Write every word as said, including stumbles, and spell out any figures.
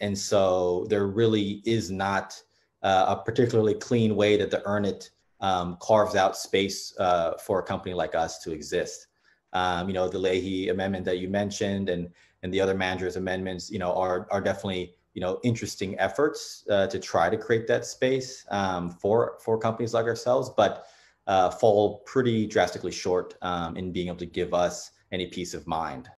and so there really is not uh, a particularly clean way that the Earn It um, carves out space uh, for a company like us to exist. Um, you know, the Leahy amendment that you mentioned and and the other managers' amendments, you know, are are definitely, you know, interesting efforts uh, to try to create that space um, for for companies like ourselves, but uh, fall pretty drastically short um, in being able to give us any peace of mind.